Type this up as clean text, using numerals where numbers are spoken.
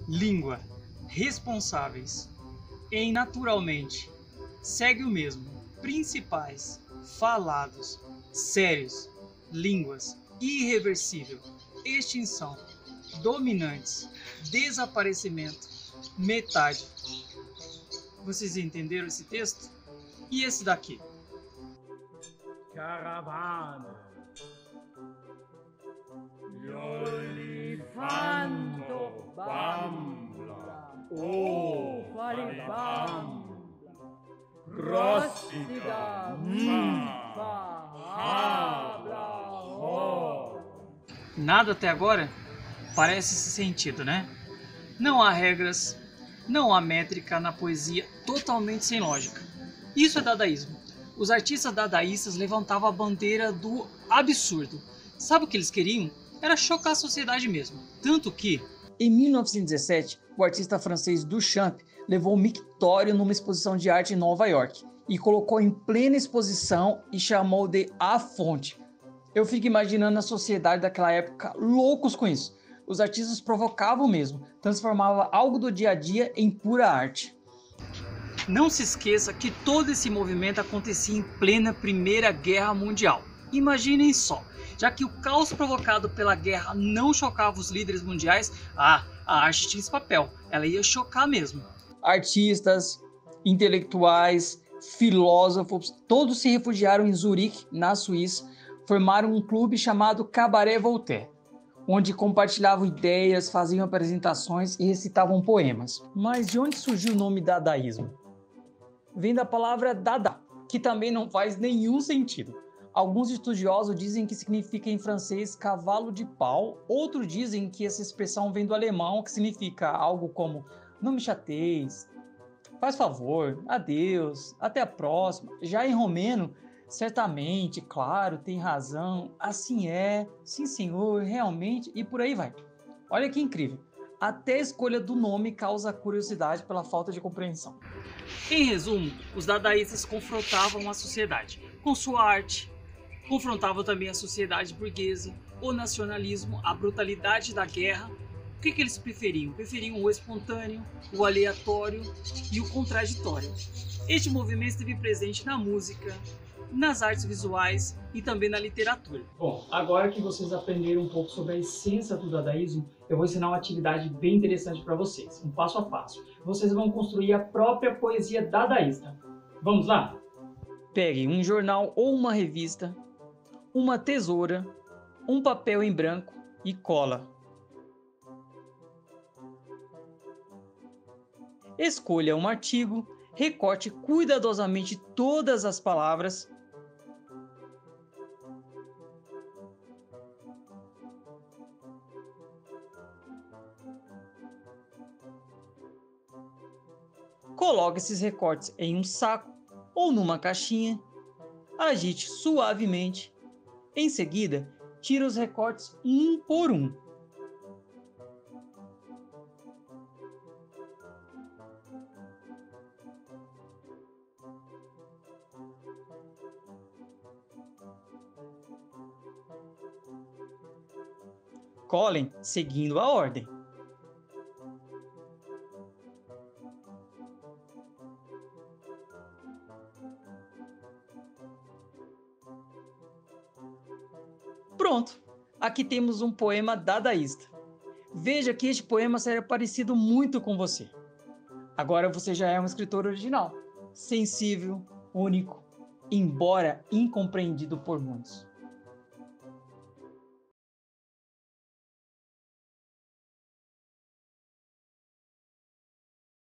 língua, responsáveis, em naturalmente, segue o mesmo, principais, falados, sérios, línguas, irreversível, extinção, dominantes, desaparecimento, metade. Vocês entenderam esse texto? E esse daqui? Caravana. L'olifanto bambla, oh faribam, rostica, habla, oh. Nada até agora parece esse sentido, né? Não há regras, não há métrica na poesia totalmente sem lógica. Isso é dadaísmo. Os artistas dadaístas levantavam a bandeira do absurdo. Sabe o que eles queriam? Era chocar a sociedade mesmo. Tanto que, em 1917, o artista francês Duchamp levou o mictório numa exposição de arte em Nova York e colocou em plena exposição e chamou de A Fonte. Eu fico imaginando a sociedade daquela época loucos com isso. Os artistas provocavam mesmo, transformavam algo do dia a dia em pura arte. Não se esqueça que todo esse movimento acontecia em plena Primeira Guerra Mundial. Imaginem só, já que o caos provocado pela guerra não chocava os líderes mundiais, a arte tinha esse papel, ela ia chocar mesmo. Artistas, intelectuais, filósofos, todos se refugiaram em Zurique, na Suíça, formaram um clube chamado Cabaret Voltaire, onde compartilhavam ideias, faziam apresentações e recitavam poemas. Mas de onde surgiu o nome dadaísmo? Vem da palavra dada, que também não faz nenhum sentido. Alguns estudiosos dizem que significa em francês cavalo de pau, outros dizem que essa expressão vem do alemão, que significa algo como não me chateis, faz favor, adeus, até a próxima. Já em romeno, certamente, claro, tem razão, assim é, sim senhor, realmente, e por aí vai. Olha que incrível. Até a escolha do nome causa curiosidade pela falta de compreensão. Em resumo, os dadaístas confrontavam a sociedade com sua arte, confrontavam também a sociedade burguesa, o nacionalismo, a brutalidade da guerra. O que eles preferiam? Preferiam o espontâneo, o aleatório e o contraditório. Este movimento esteve presente na música, nas artes visuais e também na literatura. Bom, agora que vocês aprenderam um pouco sobre a essência do dadaísmo, eu vou ensinar uma atividade bem interessante para vocês, um passo a passo. Vocês vão construir a própria poesia dadaísta. Vamos lá? Pegue um jornal ou uma revista, uma tesoura, um papel em branco e cola. Escolha um artigo, recorte cuidadosamente todas as palavras. Coloque esses recortes em um saco ou numa caixinha. Agite suavemente. Em seguida, tire os recortes um por um. Colhem seguindo a ordem. Pronto! Aqui temos um poema dadaísta. Veja que este poema será parecido muito com você. Agora você já é um escritor original, sensível, único, embora incompreendido por muitos.